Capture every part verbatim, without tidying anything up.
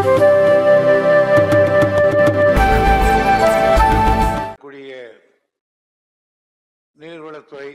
நீர்வளத்துறை,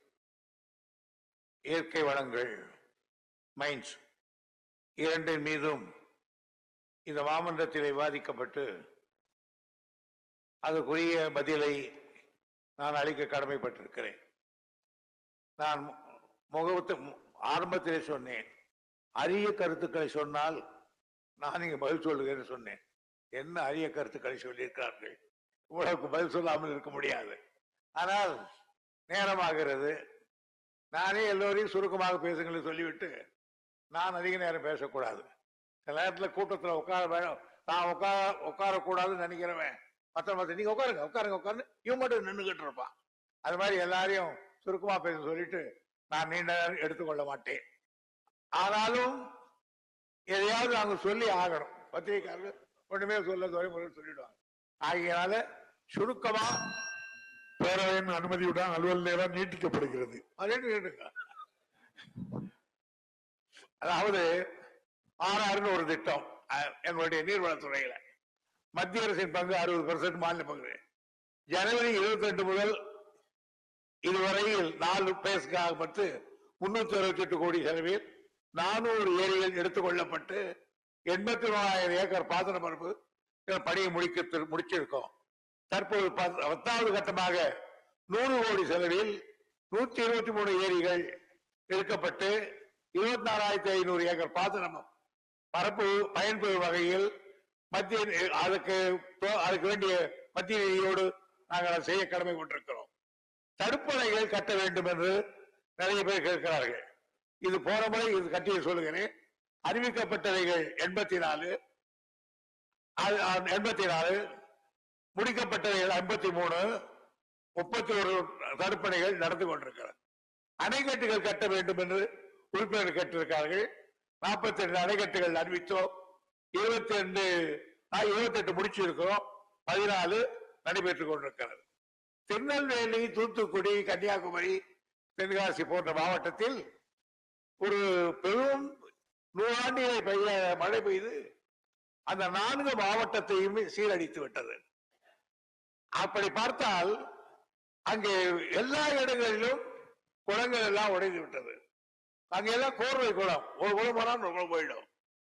இயற்கை வளங்கள், மைன்ஸ் இரண்டின் மீதும் இந்த மாமன்றத்தில் விவாதிக்கப்பட்டு அதற்குரிய பதிலை நான் அளிக்க கடமைப்பட்டிருக்கிறேன். நான் முகத்து ஆரம்பத்திலே சொன்னேன், அரிய கருத்துக்களை சொன்னால் நான் இங்கே பதில் சொல்லுகிறேன்னு சொன்னேன். என்ன அரிய கருத்துக்களை சொல்லியிருக்கிறார்கள், உங்களுக்கு பதில் சொல்லாமல் இருக்க முடியாது. ஆனால் நேரமாகிறது, நானே எல்லோரையும் சுருக்கமாக பேசுங்களை சொல்லிவிட்டு நான் அதிக நேரம் பேசக்கூடாது. சில நேரத்தில் கூட்டத்தில் உட்கார வேணும், நான் உட்கார உட்காரக்கூடாதுன்னு நினைக்கிறவன் மற்ற மற்ற நீங்க உட்காருங்க உட்காருங்க உட்கார்ந்து இவன் மட்டும் நின்றுகிட்டு இருப்பான். அது மாதிரி எல்லாரையும் சுருக்கமா பேச சொல்லிட்டு நான் நீண்ட நேரம் எடுத்துக்கொள்ள மாட்டேன். ஆனாலும் எதையாவது நாங்க சொல்லி ஆகணும். பத்திரிகைக்காரர்கள் ஒண்ணுமே சொல்ல சொல்லிடுவாங்க. ஆகியனால சுருக்கமா பேரவையின் அனுமதியுடன் அலுவல் நேரம் நீட்டிக்கப்படுகிறது. அதாவது ஆறாறுன்னு ஒரு திட்டம் எங்களுடைய நீர்வளத்துறையில மத்திய அரசின் பங்கு அறுபது பெர்சென்ட், மாநில பங்கு. ஜனவரி இருபத்தி ரெண்டு முதல் இதுவரையில் நாலு பேஸ்க்காக பத்து முன்னூத்தி அறுபத்தி எட்டு கோடி செலவில் நானூறு ஏரிகள் எடுத்துக் கொள்ளப்பட்டு எண்பத்தி மூணாயிரம் ஏக்கர் பாசன பரப்பு பணியை முடிக்க முடிச்சிருக்கோம். தற்போது பத்தாவது கட்டமாக நூறு கோடி செலவில் நூத்தி இருபத்தி மூணு ஏரிகள் எடுக்கப்பட்டு இருபத்தி நாலாயிரத்தி ஐநூறு ஏக்கர் பாசனம் பரப்பு பயன்பெறும் வகையில் மத்திய அதுக்கு அதுக்கு வேண்டிய மத்திய நிதியோடு நாங்கள் செய்ய கடமை கொண்டிருக்கிறோம். தடுப்பணைகள் கட்ட வேண்டும் என்று நிறைய பேர் கேட்கிறார்கள். இது போன முறை இது கட்டிய சொல்லுகிறேன். அறிவிக்கப்பட்டவைகள் எண்பத்தி நாலு எண்பத்தி நாலு முடிக்கப்பட்டவைகள் ஐம்பத்தி மூணு முப்பத்தி ஒரு தடுப்பணைகள் நடந்து கொண்டிருக்கிறது. அணைக்கட்டுகள் கட்ட வேண்டும் என்று உறுப்பினர்கள் கேட்டிருக்கார்கள். நாற்பத்தி ரெண்டு அணைக்கட்டுகள் அறிவித்தோம். இருபத்தி ரெண்டு இருபத்தி எட்டு முடிச்சிருக்கிறோம். பதினாலு நடைபெற்றுக் கொண்டிருக்கிறது. திருநெல்வேலி, தூத்துக்குடி, கன்னியாகுமரி, தென்காசி போன்ற மாவட்டத்தில் ஒரு பெரும் நூறாண்டிகளை பெய்ய மழை பெய்து அந்த நான்கு மாவட்டத்தையும் சீரழித்து விட்டது. அப்படி பார்த்தால் அங்கே எல்லா இடங்களிலும் குளங்கள் எல்லாம் உடைந்து விட்டது. அங்கெல்லாம் கோர்வை குளம், ஒரு குளம் போனால் ஒரு குளம் போயிடும்.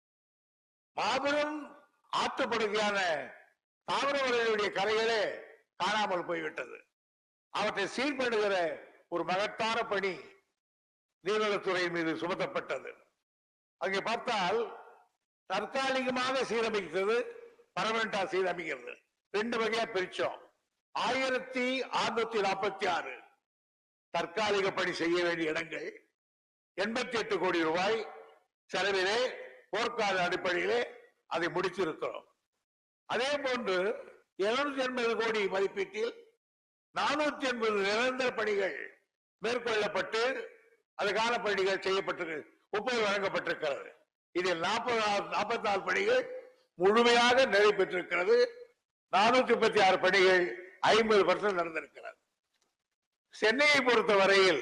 மாபெரும் ஆற்றுப்படுகையான தாமிரபரணியுடைய கரைகளே காணாமல் போய்விட்டது. அவற்றை சீர்படுகிற ஒரு மகத்தான பணி நீர்வளத்துறை மீது சுமத்தப்பட்டது. அங்கே பார்த்தால் தற்காலிகமாக சீரமைக்கிறது, பர்மனண்டா சீரமைக்கிறது. ரெண்டு வகையா பிரிச்சோம். ஆயிரத்தி அறுநூத்தி நாற்பத்தி ஆறு தற்காலிக பணி செய்ய வேண்டிய இடங்கள் எண்பத்தி எட்டு கோடி ரூபாய் செலவிலே போர்க்கால அடிப்படையிலே அதை முடித்திருக்கிறோம். அதே போன்று இருநூத்தி எண்பது கோடி மதிப்பீட்டில் நானூத்தி எண்பது நிரந்தர பணிகள் மேற்கொள்ளப்பட்டு அதுக்கான பணிகள் செய்யப்பட்டு ஒப்புதல் வழங்கப்பட்டிருக்கிறது. இதில் நாற்பது நாற்பத்தி நாலு பணிகள் முழுமையாக நிறைவு பெற்றிருக்கிறது. நானூத்தி முப்பத்தி ஆறு பணிகள் ஐம்பது பர்சன்ட் நடந்திருக்கிறது. சென்னையை பொறுத்த வரையில்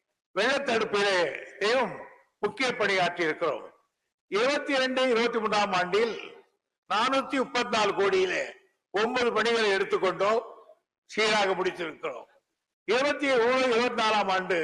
வெள்ளத்தடுப்பிலேயும் முக்கிய பணியாற்றி இருக்கிறோம். இருபத்தி இரண்டு இருபத்தி மூன்றாம் ஆண்டில் நானூத்தி முப்பத்தி நாலு கோடியிலே ஒன்பது பணிகளை எடுத்துக்கொண்டோம், சீராக முடித்திருக்கிறோம். இருபத்தி மூணு இருபத்தி நாலாம் ஆண்டு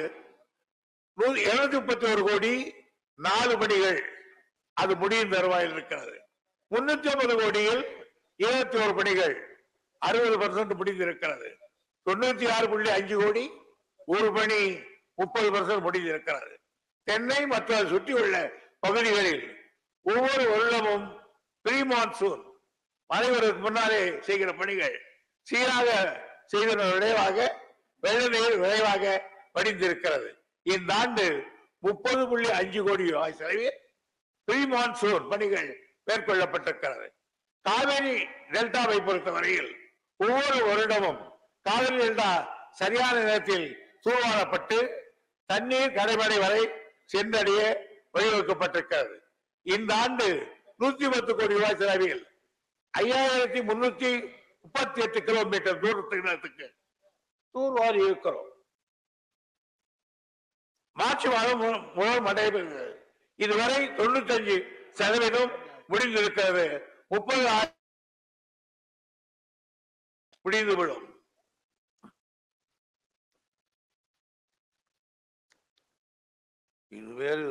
இருநூத்தி முப்பத்தி ஒரு கோடி நாலு பணிகள் அது முடியும் தருவாயில் இருக்கிறது. முன்னூத்தி ஐம்பது கோடியில் இருபத்தி ஒரு பணிகள் அறுபது பர்சன்ட் முடிந்திருக்கிறது. தொண்ணூத்தி ஆறு புள்ளி அஞ்சு கோடி ஒரு பணி முப்பது பர்சன்ட் முடிந்திருக்கிறது. தென்னை மற்றும் சுற்றியுள்ள பகுதிகளில் ஒவ்வொரு வருடமும் ப்ரீ மான்சூன் மழை வருவதற்கு முன்னாலே செய்கிற பணிகள் சீராக செய்ததன் விளைவாக வெள்ள நீர் விளைவாக வடிந்திருக்கிறது. இந்த ஆண்டு முப்பது புள்ளி அஞ்சு கோடி ரூபாய் செலவில் ப்ரீ மான்சூன் பணிகள் மேற்கொள்ளப்பட்டிருக்கிறது. காவிரி டெல்டாவை பொறுத்தவரையில் ஒவ்வொரு வருடமும் காவிரி டெல்டா சரியான நேரத்தில் தூர்வாரப்பட்டு தண்ணீர் கடைமடை வரை சென்றடைய வழிவகுக்கப்பட்டிருக்கிறது. இந்த ஆண்டு நூத்தி பத்து கோடி ரூபாய் செலவில் ஐயாயிரத்தி முன்னூத்தி முப்பத்தி எட்டு கிலோமீட்டர் தூரத்துக்கு தூர்வாரி இருக்கிறோம். மார்ச் மாதம் மூலம் நடைபெறுகிறது. இதுவரை தொண்ணூத்தி அஞ்சு சதவீதம் முடிந்திருக்கிறது. முப்பது முடிந்துவிடும். இது வேறு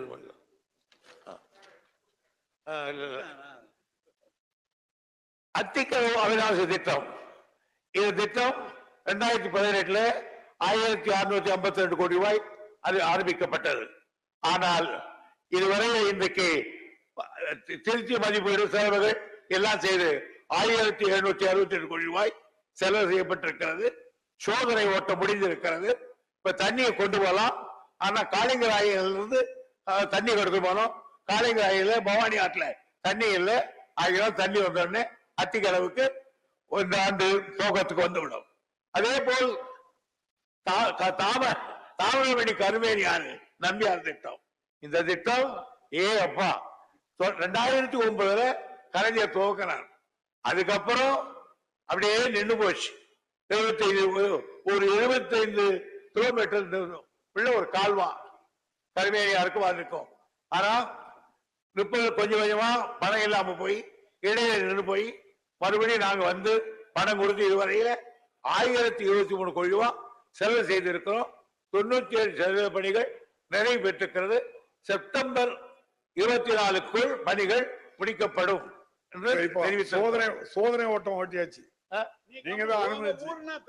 அத்திக்கடவு அவிநாசி திட்டம். இந்த திட்டம் இரண்டாயிரத்தி பதினெட்டுல ஆயிரத்தி அறுநூத்தி ஐம்பத்தி ரெண்டு கோடி ரூபாய் அது ஆரம்பிக்கப்பட்டது. ஆனால் இதுவரை இன்றைக்கு திருச்சி மதிப்பீடு செலவுகள் எல்லாம் செய்து ஆயிரத்தி எழுநூத்தி அறுபத்தி எட்டு கோடி ரூபாய் செலவு செய்யப்பட்டிருக்கிறது. சோதனை ஓட்டம் முடிந்திருக்கிறது. இப்ப தண்ணியை கொண்டு போகலாம். ஆனா காளிங்கராயிலிருந்து தண்ணி கொடுக்க போனோம். காளிங்கராயில பவானி ஆற்றுல தண்ணி இல்லை. ஆகியோர் தண்ணி வந்தோடனே அத்திக்கடவுக்கு இந்த ஆண்டு துவக்கத்துக்கு வந்துவிடும். அதே போல் தாம தாமிரபரணி கருமேனி ஆறு நம்பியார் திட்டம். இந்த திட்டம் ஏ அப்பா ரெண்டாயிரத்தி ஒன்பதுல கலைஞர் துவக்கினார். அதுக்கப்புறம் அப்படியே நின்று போச்சு. இருபத்தி ஐந்து ஒரு இருபத்தி ஐந்து கிலோமீட்டர் உள்ள ஒரு கால்வா கருமேனியாருக்கு வந்திருக்கும். ஆனா முப்பது கொஞ்சம் கொஞ்சமா பணம் இல்லாம போய் இடையில நின்று போய் மறுபடியும் நாங்க வந்து பணம் கொடுத்து இதுவரையில ஆயிரத்தி இருபத்தி மூணு கோடி ரூபாய் செலவு செய்திருக்கிறோம். தொண்ணூத்தி ஏழு சதவீத பணிகள் நிறைவு பெற்றிருக்கிறது. செப்டம்பர் இருபத்தி நாலுக்குள் பணிகள் முடிக்கப்படும் என்று சோதனை சோதனை ஓட்டம் ஓட்டியாச்சு. நீங்க தான் அனுமதிச்சு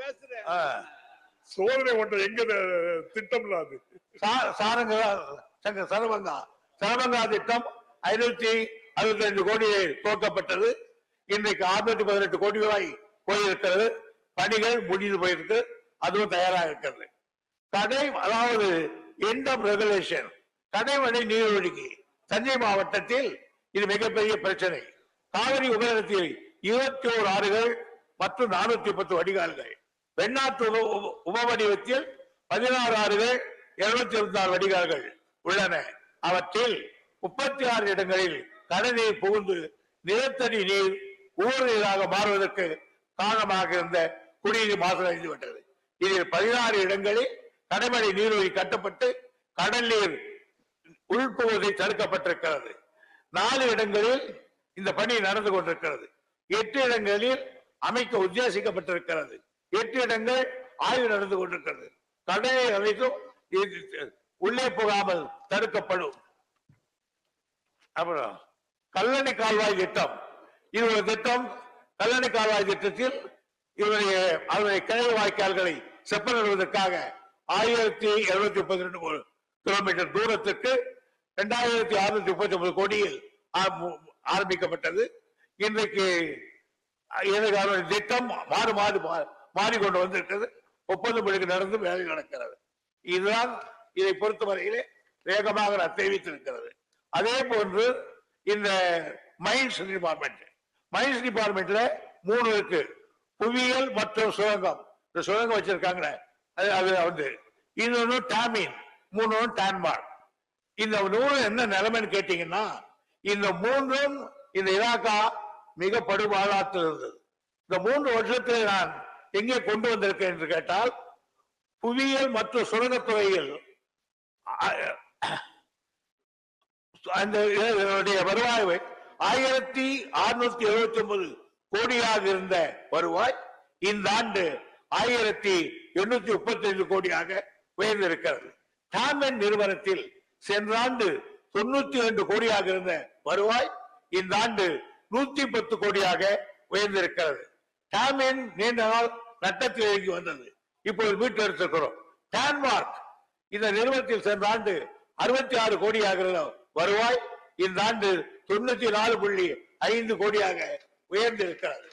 சோதனை ஓட்டம் எங்க திட்டம்ல அது சாரங்க சரபங்கா சரபங்கா திட்டம் ஐநூத்தி அறுபத்தி ரெண்டு கோடி துவக்கப்பட்டது. இன்றைக்கு அறுநூத்தி பதினெட்டு கோடி ரூபாய் போயிருக்கிறது. பணிகள் முடிந்து போயிருக்கு. அதுவும் தயாராக இருக்கிறது. கடை அதாவது எண்ட் ஆஃப் ரெகுலேஷன் கடைமடை நீர்வழிக்கு தஞ்சை மாவட்டத்தில் இது மிகப்பெரிய பிரச்சனை. காவிரி உபநலத்தில் இருபத்தி ஓரு ஆறுகள் மற்றும் நானூத்தி பத்து வடிகால்கள், வெண்ணாற்று உபவடிவத்தில் பதினாறு ஆறுகள் இருநூத்தி இருபத்தி ஆறு வடிகால்கள் உள்ளன. அவற்றில் முப்பத்தி ஆறு இடங்களில் கடநீர் புகுந்து நிலத்தடி நீர் ஊர் நீராக மாறுவதற்கு காரணமாக இருந்த குடிநீர் மாசடைந்து விட்டது. இதில் பதினாறு இடங்களில் கடைமடை நீர்வழி கட்டப்பட்டு கடல் நீர் உள்புகுவதை தடுக்கப்பட்டிருக்கிறது. நாலு இடங்களில் இந்த பணி நடந்து கொண்டிருக்கிறது. எட்டு இடங்களில் அமைக்க உத்தேசிக்கப்பட்டிருக்கிறது. எட்டு இடங்கள் ஆய்வு நடந்து கொண்டிருக்கிறது. கடலை அனைத்தும் உள்ளே போகாமல் தடுக்கப்படும். அப்புறம் கல்லணை கால்வாய் திட்டம். இது ஒரு திட்டம். கல்லணை கால்வாய் திட்டத்தில் இவருடைய அவருடைய கிழக்கு வாய்க்கால்களை செப்பனிடுவதற்காக ஆயிரத்தி இருநூத்தி முப்பத்தி ரெண்டு கிலோமீட்டர் தூரத்திற்கு இரண்டாயிரத்தி அறுநூத்தி முப்பத்தி ஒன்பது கோடியில் ஆரம்பிக்கப்பட்டது. இன்றைக்கு திட்டம் மாறு மாறு மாறிக்கொண்டு வந்திருக்கிறது. ஒப்பந்தம் பணிக்கு நடந்து வேலை நடக்கிறது. இதுதான் இதை பொறுத்தவரையிலே வேகமாக தெரிவித்திருக்கிறது. அதே போன்று இந்த மைன்ஸ் டிபார்ட்மெண்ட் மைன்ஸ் டிபார்ட்மெண்ட்ல மூணு இருக்கு. புவியியல் மற்றும் சுரங்கம். இந்த சுரங்கம் வச்சிருக்காங்களே அது வந்து இன்னொன்னு டாமின், மூணு டான்மார்க். இந்த நூறு என்ன நிலைமைன்னு கேட்டீங்கன்னா இந்த மூன்றும் இந்த இலாக்கா மிக படுபாடாற்றில் இருந்தது. இந்த மூன்று வருஷத்தில் நான் எங்கே கொண்டு வந்திருக்கேன் என்று கேட்டால் புவியியல் மற்றும் சுரங்கத்துறையில் அந்த வருவாய் ஆயிரத்தி அறுநூத்தி எழுபத்தி ஒன்பது கோடியாக இருந்த வருவாய் இந்த ஆண்டு ஆயிரத்தி எண்ணூத்தி முப்பத்தி ஐந்து கோடியாக உயர்ந்திருக்கிறது. டாமன் நிறுவனத்தில் சென்ற ஆண்டு தொண்ணூத்தி இரண்டு கோடியாக இருந்த வருவாய் இந்த ஆண்டு நூத்தி பத்து கோடியாக உயர்ந்திருக்கிறது. டாமன் நீண்ட நாள் நட்டத்தில் இறங்கி வந்தது. இப்போது மீட்டு எடுத்திருக்கிறோம். டான்மார்க் இந்த நிறுவனத்தில் சென்ற ஆண்டு அறுபத்தி ஆறு கோடியாக இருந்த வருவாய் இந்த ஆண்டு தொண்ணூத்தி நாலு புள்ளி ஐந்து கோடியாக உயர்ந்திருக்கிறது.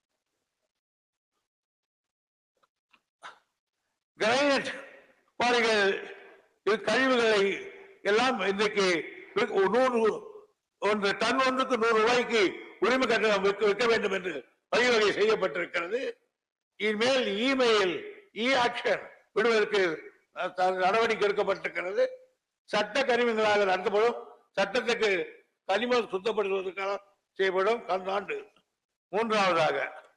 கிரைனட் பாருங்கள், கழிவுகளை எல்லாம் இன்றைக்கு நூறு ஒன்று டன் ஒன்றுக்கு நூறு ரூபாய்க்கு உரிமை கட்டணம் விற்க வேண்டும் என்று வழிவகை செய்யப்பட்டிருக்கிறது. இனிமேல் இமெயில் இ ஆக்ஷன் விடுவதற்கு நடவடிக்கை எடுக்கப்பட்டிருக்கிறது. சட்ட கனிமங்களாக நடத்தப்படும். சட்டத்துக்கு கனிமம் சுத்தப்படுத்துவதற்காக செய்யப்படும். கடந்த ஆண்டு மூன்றாவதாக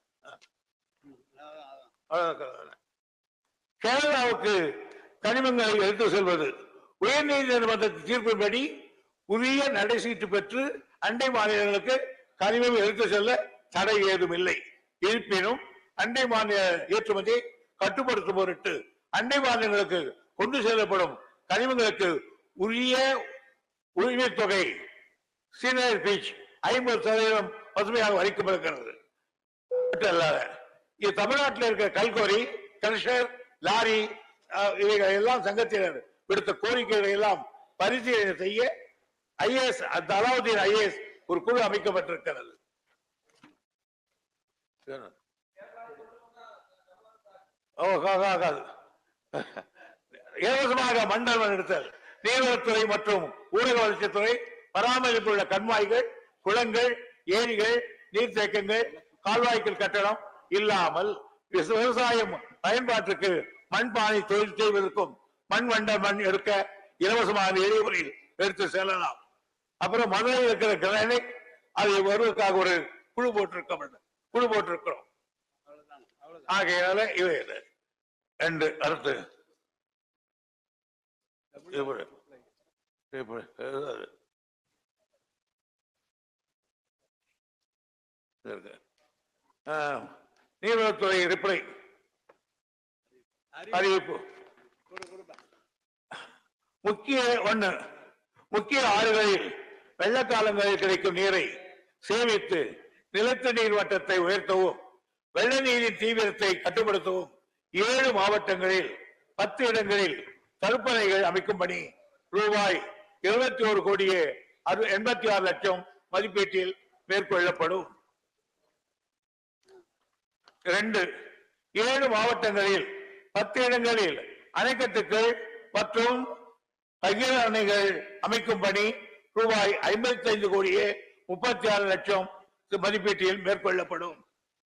கேரளாவுக்கு கனிமங்களை எடுத்து செல்வது உயர்நீதிமன்ற தீர்ப்பின்படி உரிய நடை சீட்டு பெற்று அண்டை மாநிலங்களுக்கு கனிமம் எடுத்து செல்ல தடை ஏதும் இல்லை. இருப்பினும் அண்டை மாநில ஏற்றுமதி கட்டுப்படுத்தும் பொருட்டு அண்டை மாநிலங்களுக்கு கொண்டு செல்லப்படும் கனிமங்களுக்கு உரிய உரிமை தொகை சீனியர் பீச் ஐம்பது சதவீதம் பசுமையாக வரிக்கப்படுகிறது. இது தமிழ்நாட்டில் இருக்கிற கல்கோரி, கிரஷர், லாரி இவைகள் எல்லாம் சங்கத்தினர் விடுத்த கோரிக்கைகளை எல்லாம் பரிசீலனை செய்ய ஐஏஎஸ் அலாவுதீன் ஐஏஎஸ் ஒரு குழு அமைக்கப்பட்டிருக்கிறது. இலவசமாக மண்டலம் எடுத்தல், நீர்வளத்துறை மற்றும் ஊரக வளர்ச்சித்துறை பராமரிப்புள்ள கண்மாய்கள், குளங்கள், ஏரிகள், நீர்த்தேக்கங்கள், கால்வாய்கள் கட்டணம் இல்லாமல் விவசாயம் பயன்பாட்டுக்கு மண்பானை தொழில் செய்வதற்கும் மண் வண்ட மண் எடுக்க இலவசமாக எளிய முறையில் எடுத்து செல்லலாம். அப்புறம் மதுரையில் இருக்கிற கிரானைட் அதை வருவதற்காக ஒரு குழு போட்டிருக்க குழு போட்டிருக்கிறோம். ஆகையால இவை என்று அடுத்து நீர்வளத்துறை ரிப்ளை அறிவிப்பு. முக்கிய ஒண்ணு முக்கிய ஆறுகளில் வெள்ளக்காலங்களில் கிடைக்கும் நீரை சேமித்து நிலத்தடி நீர் மட்டத்தை உயர்த்தவும் வெள்ள நீரின் தீவிரத்தை கட்டுப்படுத்தவும் ஏழு மாவட்டங்களில் பத்து இடங்களில் தடுப்பணைகள் அமைக்கும் பணி ரூபாய் இருபத்தி ஒரு கோடியே எண்பத்தி ஆறு லட்சம் மதிப்பீட்டில் மேற்கொள்ளப்படும். இரண்டு ஏழு மாவட்டங்களில் பத்து இடங்களில் அணைக்கட்டுகள் மற்றும் பகிர அணைகள் அமைக்கும் பணி ரூபாய் ஐம்பத்தி ஐந்து கோடியே முப்பத்தி ஆறு லட்சம் மதிப்பீட்டில் மேற்கொள்ளப்படும்.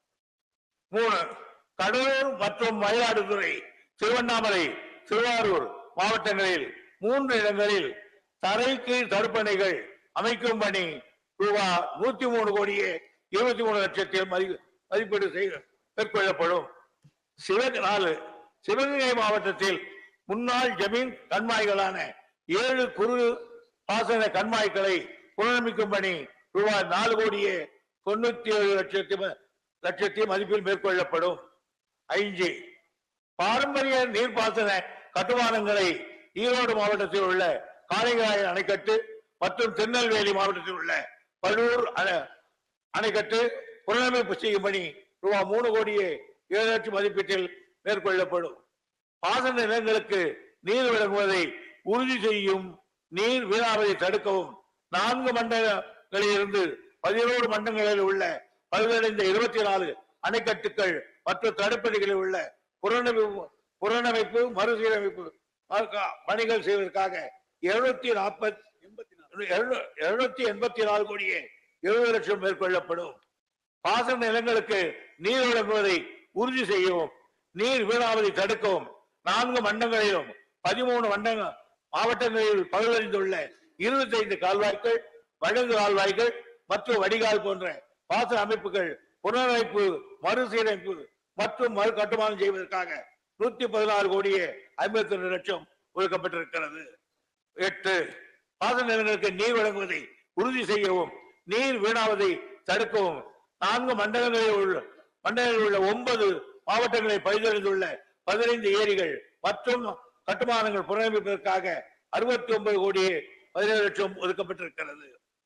மூணு கடலூர் மற்றும் மயிலாடுதுறை, திருவண்ணாமலை, திருவாரூர் மாவட்டங்களில் மூன்று இடங்களில் தரை கீழ் தடுப்பணைகள் அமைக்கும் பணி ரூபாய் நூத்தி மூணு கோடியே இருபத்தி மூணு லட்சத்தில் மதிப்பீடு செய்ய மேற்கொள்ளப்படும். சிவகங்கை நாலு சிவகங்கை மாவட்டத்தில் முன்னாள் ஜமீன் கண்மாய்களான ஏழு குறு பாசன கண்மாய்களை புனரமைக்கும் பணி ரூபாய் நாலு கோடியே தொண்ணூத்தி ஏழு லட்சத்தி லட்சத்தி மதிப்பில் மேற்கொள்ளப்படும். ஐந்து பாரம்பரிய நீர்ப்பாசன கட்டுமானங்களை ஈரோடு மாவட்டத்தில் உள்ள காரைக்கால் அணைக்கட்டு மற்றும் திருநெல்வேலி மாவட்டத்தில் உள்ள பல்லூர் அணைக்கட்டு புனரமைப்பு செய்யும் பணி ரூபாய் மூணு கோடியே ஏழு லட்சம் மதிப்பீட்டில் மேற்கொள்ளப்படும். பாசன நிலங்களுக்கு நீர் வழங்குவதை உறுதி செய்யும் நீர் வீணாவதை தடுக்கவும் நான்கு மண்டலங்களில் இருந்து பதினோரு மண்டலங்களில் உள்ள பல்வேறடைந்த இருபத்தி நாலு அணைக்கட்டுகள் மற்றும் தடுப்பணைகளில் உள்ள புறநமைப்பு புறநமைப்பு மறுசீரமைப்பு பணிகள் செய்வதற்காக இருநூத்தி நாற்பத்தி இருநூத்தி எண்பத்தி நாலு கோடியே எழுபது லட்சம் மேற்கொள்ளப்படும். பாசன நிலங்களுக்கு நீர் வழங்குவதை உறுதி செய்யவும் நீர் வீணாவதை தடுக்கவும் நான்கு மண்டலங்களிலும் பதிமூணு மண்டல மாவட்டங்களில் பகுதறிந்துள்ள இருபத்தி ஐந்து கால்வாய்கள், வழங்கு கால்வாய்கள் மற்றும் வடிகால் போன்ற பாசன அமைப்புகள் புனரமைப்பு மறுசீரமைப்பு மற்றும் மறு கட்டுமானம் செய்வதற்காக நூத்தி பதினாறு கோடியே ஐம்பத்தி ரெண்டு லட்சம் ஒதுக்கப்பட்டிருக்கிறது. எட்டு பாசன நிலங்களுக்கு நீர் வழங்குவதை உறுதி செய்யவும் நீர் வீணாவதை தடுக்கவும் நான்கு மண்டலங்களில் உள்ள மண்டலங்களில் உள்ள ஒன்பது மாவட்டங்களில் பகுதறிந்துள்ள பதினைந்து ஏரிகள் மற்றும் கட்டுமானங்கள் புனரமைப்பதற்காக அறுபத்தி ஒன்பது கோடியே பதினேழு லட்சம் ஒதுக்கப்பட்டிருக்கிறது.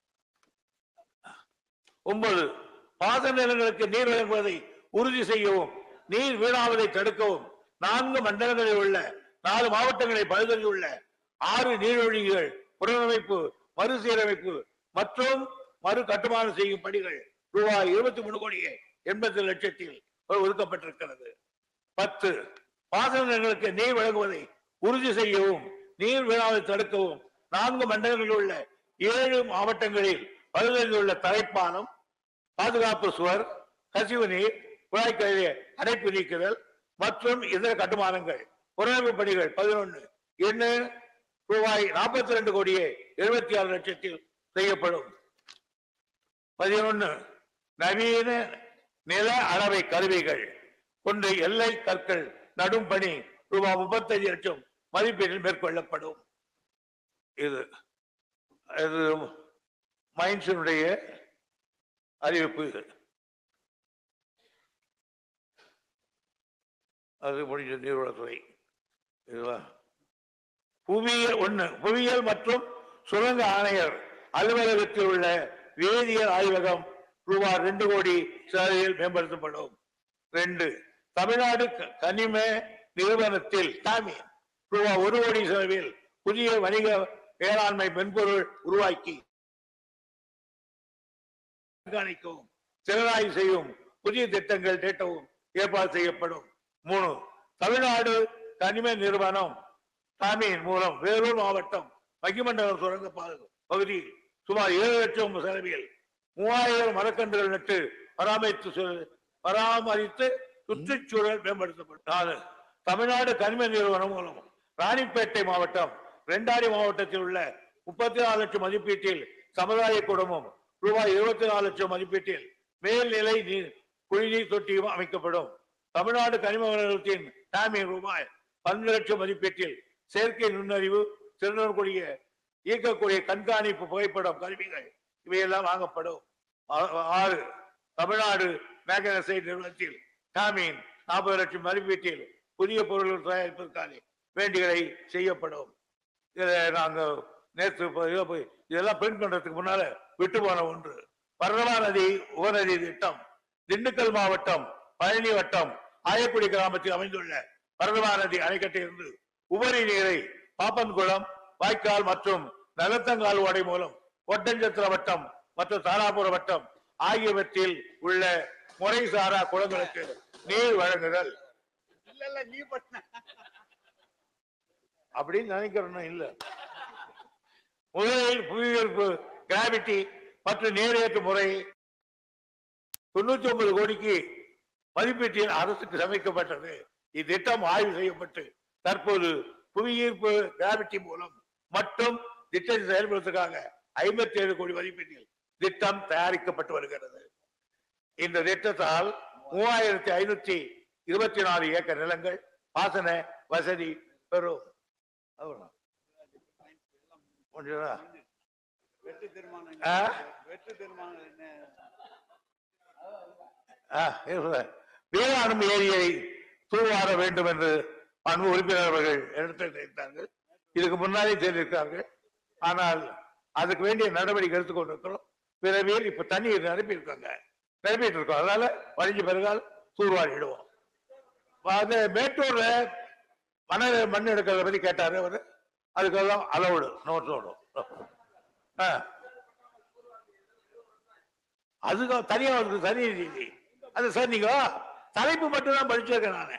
ஒன்பது பாசன நிலங்களுக்கு நீர் வழங்குவதை உறுதி செய்யவும் நீர் வீணாவதை தடுக்கவும் நான்கு மண்டலங்களில் உள்ள நாலு மாவட்டங்களை பகுதியில் ஆறு நீர்வழிகள் புனரமைப்பு மறுசீரமைப்பு மற்றும் மறு கட்டுமானம் செய்யும் பணிகள் ரூபாய் இருபத்தி மூணு கோடியே எண்பத்தி லட்சத்தில் ஒதுக்கப்பட்டிருக்கிறது. பத்து பாசன நிலங்களுக்கு நீர் வழங்குவதை உறுதி செய்யவும் நீர் வீணாவதை தடுக்கவும் நான்கு மண்டலங்களில் உள்ள ஏழு மாவட்டங்களில் பகுதியில் உள்ள தரைப்பாலம், பாதுகாப்பு சுவர், கசிவு நீர் குழாய்களிலே அடைப்பு நீக்குதல் மற்றும் இதர கட்டுமானங்கள் புனரமைப்பு பணிகள் பதினொன்று என்ன ரூபாய் நாற்பத்தி ரெண்டு கோடியே எழுபத்தி ஆறு லட்சத்தில் செய்யப்படும். பதினொன்று நவீன நில அளவை கருவிகள் கொண்டு எல்லை கற்கள் நடும் பணி ரூபாய் முப்பத்தி ஐந்து லட்சம் மதிப்பீட்டில் மேற்கொள்ளப்படும். இது மைன்ஸினுடைய அறிவிப்பு. அது முடிஞ்ச நீர்வளத்துறை. புவியியல் ஒண்ணு புவியியல் மற்றும் சுரங்க ஆணையர் அலுவலகத்தில் உள்ள வேதியியல் ஆய்வகம் ரூபாய் ரெண்டு கோடி செலவில் மேம்படுத்தப்படும். ரெண்டு தமிழ்நாடு கனிம நிறுவனத்தில் டாமி ரூபாய் ஒரு கோடி செலவில் புதிய வணிக வேளாண்மை மென்பொருள் உருவாக்கி கண்காணிக்கவும் திறனாய்வு செய்யும் புதிய திட்டங்கள் திட்டவும் ஏற்பாடு செய்யப்படும். மூணு தமிழ்நாடு கனிம நிறுவனம் டாமியின் மூலம் வேலூர் மாவட்டம் மகிமண்டலம் சுரங்க பகுதி சுமார் ஏழு லட்சம் செலவில் மூவாயிரம் மரக்கன்றுகள் நட்டு பராமரித்து பராமரித்து சுற்றுச்சூழல் மேம்படுத்தப்படும். நாலு தமிழ்நாடு கனிம நிறுவனம் மூலம் ராணிப்பேட்டை மாவட்டம் ரெண்டாடி மாவட்டத்தில் உள்ள முப்பத்தி நாலு லட்சம் மதிப்பீட்டில் சமுதாய குடும்பம் ரூபாய் இருபத்தி நாலு லட்சம் மதிப்பீட்டில் மேல்நிலை நீர் குடிநீர் தொட்டியும் அமைக்கப்படும். தமிழ்நாடு கனிம நிறுவனத்தின் டாமின் ரூபாய் பன்னெண்டு லட்சம் மதிப்பீட்டில் செயற்கை நுண்ணறிவு திறனுடைய இயக்கக்கூடிய கண்காணிப்பு புகைப்படம் கருவிகள் இவையெல்லாம் வாங்கப்படும். ஆறு தமிழ்நாடு மேக்னசைட் நிறுவனத்தில் டாமின் நாற்பது லட்சம் மதிப்பீட்டில் புதிய பொருட்கள் தயாரிப்பதற்கான வேண்டிகளை செய்யப்படும். இதை நாங்கள் நேற்று இதெல்லாம் பிரிண்ட் பண்றதுக்கு முன்னால விட்டு போன ஒன்று. பரதமா நதி உபநதி திட்டம் திண்டுக்கல் மாவட்டம் பழனி வட்டம் ஆயக்குடி கிராமத்தில் அமைந்துள்ள பரதமா நதி அணைக்கட்டிலிருந்து உபரி நீரை பாப்பன்குளம் வாய்க்கால் மற்றும் நலத்தங்கால் ஓடை மூலம் ஒட்டஞ்சத்திர வட்டம் மற்றும் தாராபுர வட்டம் ஆகியவற்றில் உள்ள முறைசாரா குளங்களுக்கு நீர் வழங்குதல். அப்படின்னு நினைக்கிறோம் இல்ல. முதலில் புவியியல் கிராவிட்டி மற்றும் நீரேற்று முறை தொண்ணூத்தி ஒன்பது கோடிக்கு மதிப்பீட்டில் அரசுக்கு சமைக்கப்பட்டது. இத்திட்டம் ஆய்வு செய்யப்பட்டு தற்போது புவியீர்ப்பு கிராவிட்டி மூலம் மட்டும் திட்டத்தை செயல்படுத்துவதற்காக ஐம்பத்தி ஏழு கோடி மதிப்பீட்டில் திட்டம் தயாரிக்கப்பட்டு வருகிறது. இந்த திட்டத்தால் மூவாயிரத்தி ஐநூத்தி இருபத்தி நாலு ஏக்கர் நிலங்கள் பாசன வசதி பெறும். வேளாண் ஏரியை தூர்வார வேண்டும் என்று அன்பு உறுப்பினர்கள் எடுத்து வைத்தார்கள். இதுக்கு முன்னாலே தெரிவித்தார்கள். ஆனால் அதுக்கு வேண்டிய நடவடிக்கை எடுத்துக் கொண்டிருக்கிறோம். விரைவில் இப்ப தண்ணீர் நிரப்பி இருக்காங்க நிரப்பிட்டு இருக்கோம். அதனால வழிஞ்சு பிறகால் தூர்வாரிடுவோம். அந்த மேட்டூர்ல மணல் மண் எடுக்கிறத பத்தி கேட்டாரு அவரு. அதுக்கெல்லாம் அளவுடு நோட்டோடு அதுக்கு தனியா வந்து தனி ரீதி அது சார். நீங்க தலைப்பு மட்டும்தான் படிச்சிருக்கேன். நானு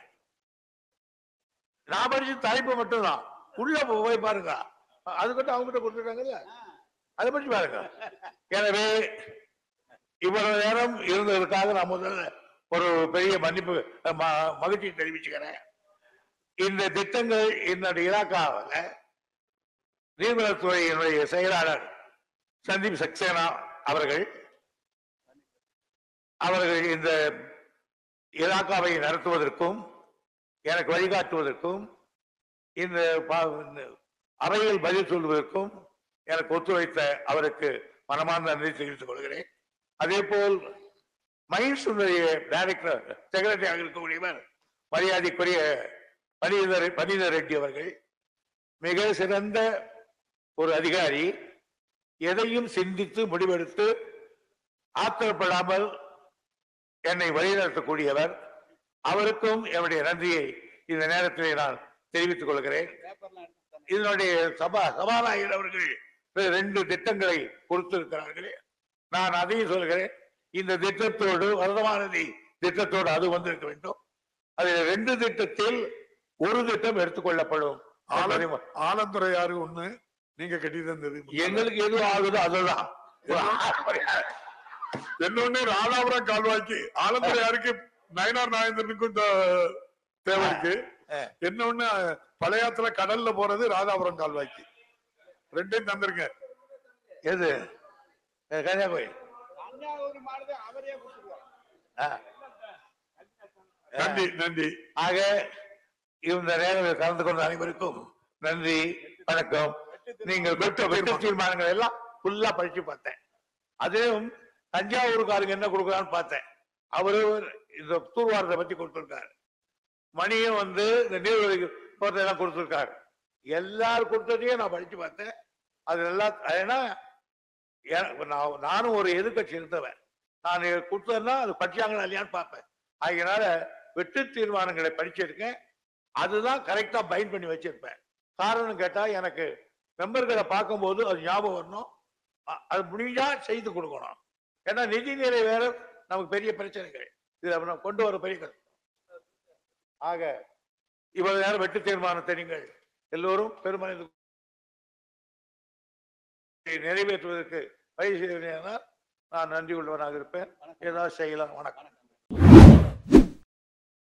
நான் படிச்ச தலைப்பு மட்டும்தான். உள்ள போய் பாருங்க. அதுக்கிட்ட அவங்க கிட்ட கொடுத்துருக்காங்கல்ல, அதை பற்றி பாருங்க. எனவே இவ்வளவு நேரம் இருந்ததற்காக நான் முதல்ல ஒரு பெரிய மன்னிப்பு மகிழ்ச்சி தெரிவிச்சுக்கிறேன். இந்த திட்டங்கள் என்னுடைய இலாக்காவில் நீர்வளத்துறையினுடைய செயலாளர் சந்தீப் சக்சேனா அவர்கள் அவர்கள் இந்த இலாக்காவை நடத்துவதற்கும் எனக்கு வழிகாட்டுவதற்கும் இந்த அவையில் பதில் சொல்வதற்கும் எனக்கு ஒத்துழைத்த அவருக்கு மனமார்ந்த நன்றி தெரிவித்துக் கொள்கிறேன். அதே போல் மைன்ஸுடைய டைரக்டர் செக்ரட்டரியாக இருக்கக்கூடியவர் மரியாதைக்குரிய பனீதர் பனீதர் ரெட்டி அவர்கள் மிக சிறந்த ஒரு அதிகாரி. எதையும் சிந்தித்து முடிவெடுத்து ஆத்திரப்படாமல் என்னை வழிநடத்தக்கூடியவர். அவருக்கும் என்னுடைய நன்றியை இந்த நேரத்தில் நான் தெரிவித்துக் கொள்கிறேன். இதனுடைய சபா சபாநாயகர் அவர்கள் ரெண்டு திட்டங்களை கொடுத்திருக்கிறார்கள். நான் அதையும் சொல்கிறேன். இந்த திட்டத்தோடு வரதமானதி திட்டத்தோடு அது வந்திருக்க வேண்டும். அதில் ரெண்டு திட்டத்தில் ஒரு திட்டம் எடுத்துக்கொள்ளப்படும். ஆலந்துறை யாரு ஒண்ணு நீங்க கட்டி தந்தது எங்களுக்கு எது ஆகுதோ அதுதான். இன்னொன்னு ராதாபுரம் கால்வாய்க்கு ஆலந்துறை யாருக்கு நயனார் நாயந்தனுக்கும் தேவை இருக்கு. இன்னொன்னு பழையாத்துல கடல்ல போறது ராதாபுரம் கால்வாய்க்கு. ரெண்டையும் தந்திருங்க. எது கன்னியாகுமரி? நன்றி நன்றி. ஆக இந்த நேரம் கலந்து கொண்ட அனைவருக்கும் நன்றி, வணக்கம். நீங்கள் பெற்ற வெற்றி தீர்மானங்கள் எல்லாம் ஃபுல்லா படிச்சு பார்த்தேன். அதுவும் தஞ்சாவூருக்காரங்க என்ன கொடுக்குறான்னு பார்த்தேன். அவரு இந்த தூர்வாரத்தை பத்தி கொடுத்திருக்காரு. மணியும் வந்து இந்த நீர்வழி எல்லாம் கொடுத்திருக்காரு. எல்லாரும் கொடுத்ததையும் நான் படிச்சு பார்த்தேன். அது நல்லா, ஏன்னா நானும் ஒரு எதிர்கட்சி இருந்தவன். நான் கொடுத்தேன்னா அது படிச்சாங்களா இல்லையான்னு பார்ப்பேன். அதனால வெட்டு தீர்மானங்களை படிச்சிருக்கேன். அதுதான் கரெக்டா பைண்ட் பண்ணி வச்சிருப்பேன். காரணம் கேட்டா எனக்கு மெம்பர்களை பார்க்கும்போது அது ஞாபகம் வரணும். அது முடிஞ்சா செய்து கொடுக்கணும். ஏன்னா நிதிநிலை வேற நமக்கு பெரிய பிரச்சனைகள் இதுல கொண்டு வர பெரிய. ஆக இவ்வளவு நேரம் வெட்டு தீர்மானத்தை நீங்கள் எல்லோரும் பெருமளவு நிறைவேற்றுவதற்கு வழி செய்வதனால் நான் நன்றி உள்ளவனாக இருப்பேன். ஏதாவது செய்யலாம். வணக்கம்.